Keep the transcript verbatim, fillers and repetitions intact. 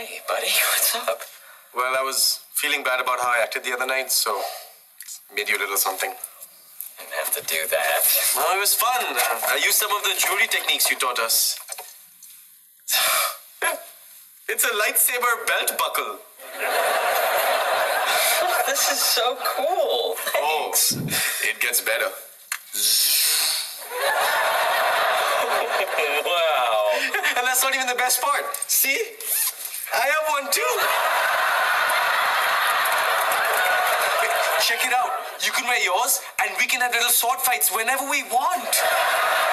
Hey, buddy, what's up? Well, I was feeling bad about how I acted the other night, so made you a little something. Didn't have to do that. Well, it was fun. I used some of the jewelry techniques you taught us. It's a lightsaber belt buckle. This is so cool. Thanks. Oh, it gets better. Wow. And that's not even the best part. See? I have one too. Wait, check it out. You can wear yours, and we can have little sword fights whenever we want.